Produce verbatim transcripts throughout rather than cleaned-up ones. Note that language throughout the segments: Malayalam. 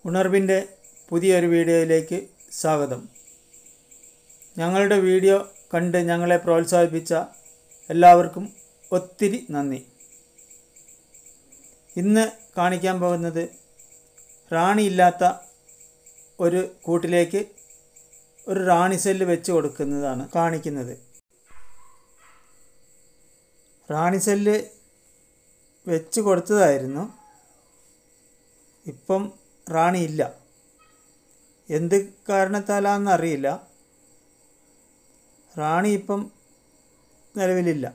ഉണർവിൻ്റെ പുതിയൊരു വീഡിയോയിലേക്ക് സ്വാഗതം. ഞങ്ങളുടെ വീഡിയോ കണ്ട് ഞങ്ങളെ പ്രോത്സാഹിപ്പിച്ച എല്ലാവർക്കും ഒത്തിരി നന്ദി. ഇന്ന് കാണിക്കാൻ പോകുന്നത് റാണിയില്ലാത്ത ഒരു കൂട്ടിലേക്ക് ഒരു റാണി സെല്ല് വെച്ച് കൊടുക്കുന്നതാണ് കാണിക്കുന്നത്. റാണി സെല്ല് വെച്ച് കൊടുത്തതായിരുന്നു. ഇപ്പം റാണിയില്ല. എന്ത് കാരണത്താലാണെന്നറിയില്ല. റാണി ഇപ്പം നിലവിലില്ല.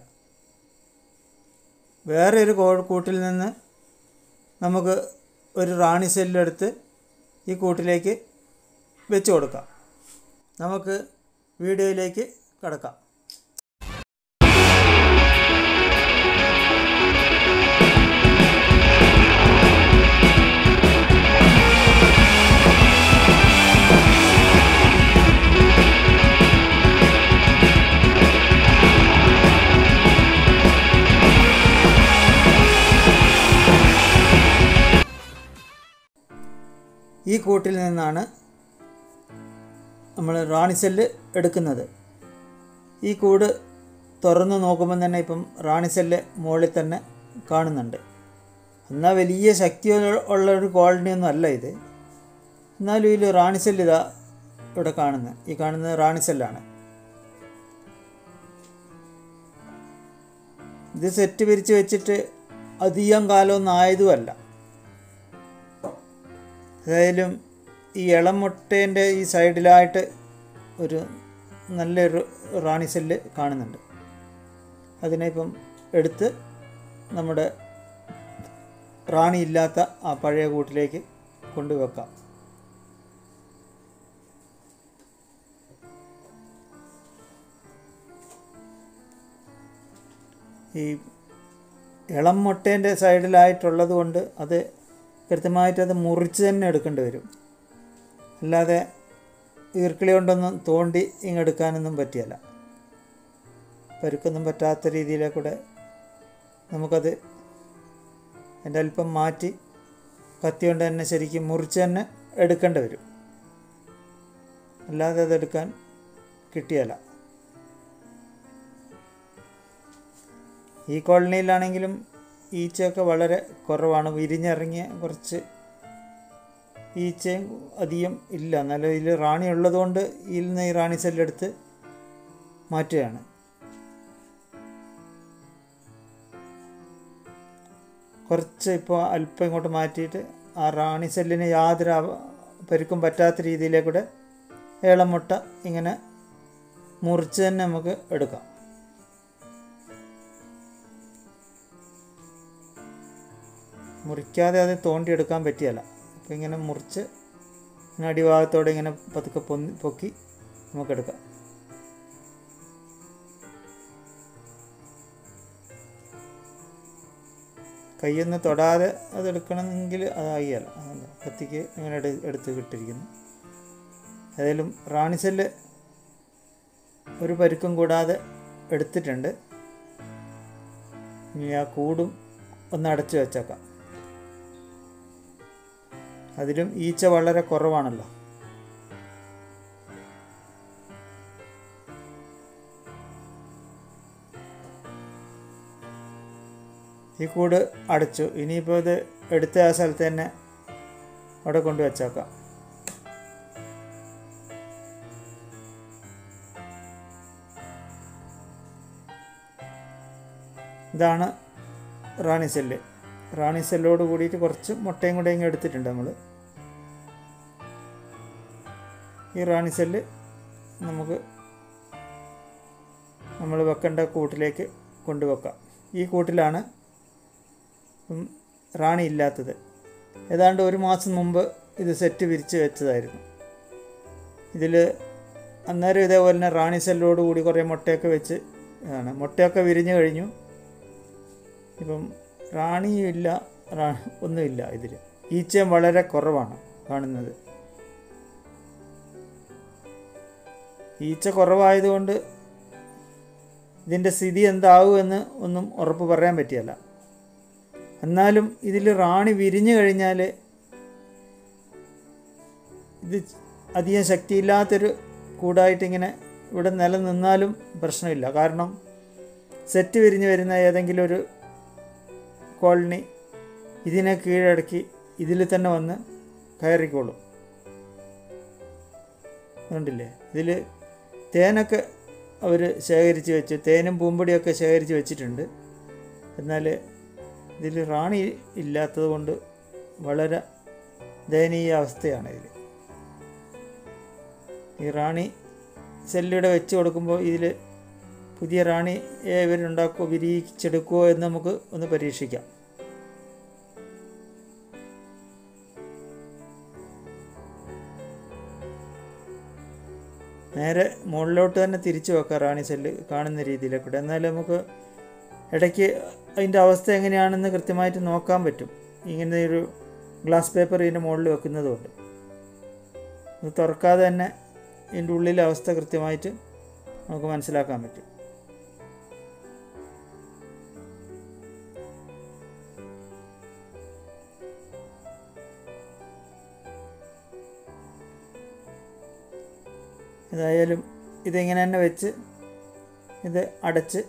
വേറെ ഒരു കൂട്ടിൽ നിന്ന് നമുക്ക് ഒരു റാണി സെല്ലെടുത്ത് ഈ കൂട്ടിലേക്ക് വെച്ച് കൊടുക്കാം. നമുക്ക് വീഡിയോയിലേക്ക് കടക്കാം. ഈ കൂട്ടിൽ നിന്നാണ് നമ്മൾ റാണി സെല്ല് എടുക്കുന്നത്. ഈ കൂട് തുറന്ന് നോക്കുമ്പോൾ തന്നെ ഇപ്പം റാണി സെല്ല് മുകളിൽ തന്നെ കാണുന്നുണ്ട്. എന്നാൽ വലിയ ശക്തി ഉള്ള ഒരു കോളനി ഒന്നും അല്ല ഇത്. എന്നാലും ഇതിൽ റാണി സെല്ല് ഇതാ ഇവിടെ കാണുന്നത്. ഈ കാണുന്നത് റാണി സെല്ലാണ്. ഇത് സെറ്റ് പിരിച്ച് വെച്ചിട്ട് അധികം കാലമൊന്നും ആയതുമല്ല. ഏതായാലും ഈ ഇളം മുട്ടേൻ്റെ ഈ സൈഡിലായിട്ട് ഒരു നല്ലൊരു റാണി സെല്ല് കാണുന്നുണ്ട്. അതിനെ ഇപ്പം എടുത്ത് നമ്മുടെ റാണി ഇല്ലാത്ത ആ പഴയ കൂട്ടിലേക്ക് കൊണ്ടുവെക്കാം. ഈ ഇളം മുട്ടേൻ്റെ സൈഡിലായിട്ടുള്ളത് കൊണ്ട് അത് കൃത്യമായിട്ട് അത് മുറിച്ച് തന്നെ എടുക്കേണ്ടി വരും. അല്ലാതെ ഈർക്കിളി കൊണ്ടൊന്നും തോണ്ടി ഇങ്ങെടുക്കാനൊന്നും പറ്റിയല്ല. പരുക്കൊന്നും പറ്റാത്ത രീതിയിലേക്കൂടെ നമുക്കത് അതിൻ്റെ അല്പം മാറ്റി കത്തി കൊണ്ട് തന്നെ ശരിക്കും മുറിച്ച് തന്നെ എടുക്കേണ്ടി വരും. അല്ലാതെ അതെടുക്കാൻ കിട്ടിയല്ല. ഈ കോളനിയിലാണെങ്കിലും ഈച്ചയൊക്കെ വളരെ കുറവാണ്. വിരിഞ്ഞിറങ്ങിയ കുറച്ച് ഈച്ചയും അധികം ഇല്ല. എന്നാലും ഇതിൽ റാണി ഉള്ളതുകൊണ്ട് ഇതിൽ നിന്ന് ഈ റാണി സെല്ലെടുത്ത് മാറ്റുകയാണ്. കുറച്ച് ഇപ്പോൾ അല്പം ഇങ്ങോട്ട് മാറ്റിയിട്ട് ആ റാണി സെല്ലിന് യാതൊരു പരുക്കും പറ്റാത്ത രീതിയിലേക്കൂടെ ഏളമുട്ട ഇങ്ങനെ മുറിച്ച് തന്നെ നമുക്ക് എടുക്കാം. മുറിക്കാതെ അത് തോണ്ടിയെടുക്കാൻ പറ്റിയല്ല. അപ്പോൾ ഇങ്ങനെ മുറിച്ച് ഇങ്ങനെ അടിഭാഗത്തോടെ ഇങ്ങനെ പതുക്കെ പൊന്നി പൊക്കി നമുക്കെടുക്കാം. കയ്യൊന്ന് തൊടാതെ അതെടുക്കണമെങ്കിൽ അതായില്ല. കത്തിക്ക് ഇങ്ങനെ എടു എടുത്ത് കിട്ടിയിരിക്കുന്നു. ഏതായാലും റാണി സെല്ല് ഒരു പരുക്കും കൂടാതെ എടുത്തിട്ടുണ്ട്. ഇനി ആ കൂടും ഒന്ന് അടച്ചു വെച്ചേക്കാം. അതിലും ഈച്ച വളരെ കുറവാണല്ലോ. ഈ കൂട് അടച്ചു. ഇനിയിപ്പോൾ ഇത് എടുത്ത ആ സ്ഥലത്ത് തന്നെ അവിടെ കൊണ്ട് വെച്ചേക്കാം. ഇതാണ് റാണി സെല്ല്. റാണി സെല്ലോട് കൂടിയിട്ട് കുറച്ച് മുട്ടയും കൂടെ ഇങ്ങനെ എടുത്തിട്ടുണ്ട് നമ്മൾ. ഈ റാണി സെല്ല് നമുക്ക് നമ്മൾ വെക്കേണ്ട കൂട്ടിലേക്ക് കൊണ്ടുവെക്കാം. ഈ കൂട്ടിലാണ് റാണി ഇല്ലാത്തത്. ഏതാണ്ട് ഒരു മാസം മുമ്പ് ഇത് സെറ്റ് വിരിച്ച് വെച്ചതായിരുന്നു. ഇതിൽ അന്നേരം ഇതേപോലെ തന്നെ റാണി സെല്ലോട് കൂടി കുറേ മുട്ടയൊക്കെ വെച്ച് ആണ്. മുട്ടയൊക്കെ വിരിഞ്ഞു കഴിഞ്ഞു. ഇപ്പം റാണിയും ഇല്ല, റാ ഒന്നുമില്ല. ഇതിൽ ഈച്ചയും വളരെ കുറവാണ് കാണുന്നത്. ഈച്ച കുറവായതുകൊണ്ട് ഇതിൻ്റെ സ്ഥിതി എന്താവുമെന്ന് ഒന്നും ഉറപ്പ് പറയാൻ പറ്റിയല്ല. എന്നാലും ഇതിൽ റാണി വിരിഞ്ഞു കഴിഞ്ഞാൽ ഇത് അധികം ശക്തിയില്ലാത്തൊരു കൂടായിട്ടിങ്ങനെ ഇവിടെ നിലനിന്നാലും പ്രശ്നമില്ല. കാരണം സെറ്റ് വിരിഞ്ഞ് വരുന്ന ഏതെങ്കിലും ഒരു കോളനി ഇതിനെ കീഴടക്കി ഇതിൽ തന്നെ വന്ന് കയറിക്കോളും. കണ്ടില്ലേ, ഇതിൽ തേനൊക്കെ അവർ ശേഖരിച്ച് വെച്ച്, തേനും പൂമ്പൊടിയൊക്കെ ശേഖരിച്ച് വെച്ചിട്ടുണ്ട്. എന്നാൽ ഇതിൽ റാണി ഇല്ലാത്തത് കൊണ്ട് വളരെ ദയനീയ അവസ്ഥയാണ് ഇതിൽ. ഈ റാണി സെല്ലിടെ വെച്ച് കൊടുക്കുമ്പോൾ ഇതിൽ പുതിയ റാണിയെ ഇവരുണ്ടാക്കുമോ, വിരിയിച്ചെടുക്കുമോ എന്ന് നമുക്ക് ഒന്ന് പരീക്ഷിക്കാം. നേരെ മുകളിലോട്ട് തന്നെ തിരിച്ചു വെക്കാം റാണി സെല്ല് കാണുന്ന രീതിയിലൊക്കെ. എന്നാലും നമുക്ക് ഇടയ്ക്ക് അതിൻ്റെ അവസ്ഥ എങ്ങനെയാണെന്ന് കൃത്യമായിട്ട് നോക്കാൻ പറ്റും, ഇങ്ങനെ ഒരു ഗ്ലാസ് പേപ്പർ ഇതിൻ്റെ മുകളിൽ വെക്കുന്നത് കൊണ്ട്. ഇത് തുറക്കാതെ തന്നെ ഇതിൻ്റെ ഉള്ളിലെ അവസ്ഥ കൃത്യമായിട്ട് നമുക്ക് മനസ്സിലാക്കാൻ പറ്റും. ഏതായാലും ഇതിങ്ങനെ തന്നെ വെച്ച് ഇത് അടച്ച്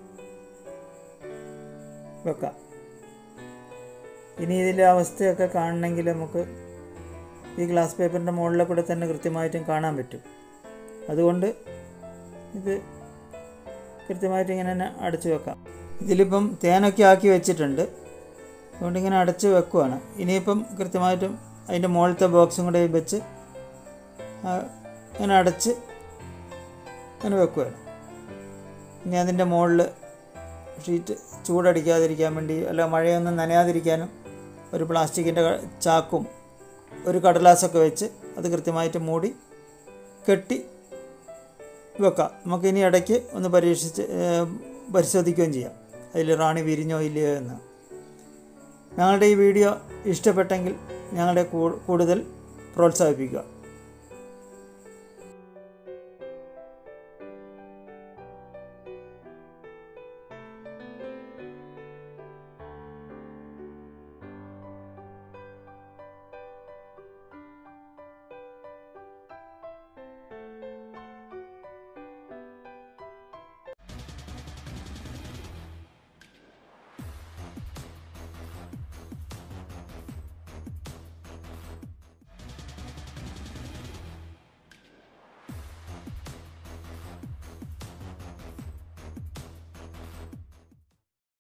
വെക്കാം. ഇനി ഇതിലെ അവസ്ഥയൊക്കെ കാണണമെങ്കിൽ നമുക്ക് ഈ ഗ്ലാസ് പേപ്പറിൻ്റെ മുകളിലെ കൂടെ തന്നെ കൃത്യമായിട്ടും കാണാൻ പറ്റും. അതുകൊണ്ട് ഇത് കൃത്യമായിട്ട് ഇങ്ങനെ തന്നെ അടച്ച് വെക്കാം. ഇതിലിപ്പം തേനൊക്കെ ആക്കി വെച്ചിട്ടുണ്ട്, അതുകൊണ്ട് ഇങ്ങനെ അടച്ച് വെക്കുവാണ്. ഇനിയിപ്പം കൃത്യമായിട്ടും അതിൻ്റെ മുകളിലത്തെ ബോക്സും കൂടെ വെച്ച് ഇങ്ങനെ അടച്ച് അങ്ങനെ വെക്കുകയാണ്. ഇനി അതിൻ്റെ മുകളിൽ ഷീറ്റ് ചൂടടിക്കാതിരിക്കാൻ വേണ്ടി, അല്ല മഴയൊന്നും നനയാതിരിക്കാനും ഒരു പ്ലാസ്റ്റിക്കിൻ്റെ ചാക്കും ഒരു കടലാസൊക്കെ വെച്ച് അത് കൃത്യമായിട്ട് മൂടി കെട്ടി വെക്കാം. നമുക്കിനി ഇടയ്ക്ക് ഒന്ന് പരീക്ഷിച്ച് പരിശോധിക്കുകയും ചെയ്യാം അതിൽ റാണി വിരിഞ്ഞോ ഇല്ലയോ എന്ന്. ഞങ്ങളുടെ ഈ വീഡിയോ ഇഷ്ടപ്പെട്ടെങ്കിൽ ഞങ്ങളുടെ കൂടുതൽ പ്രോത്സാഹിപ്പിക്കുക.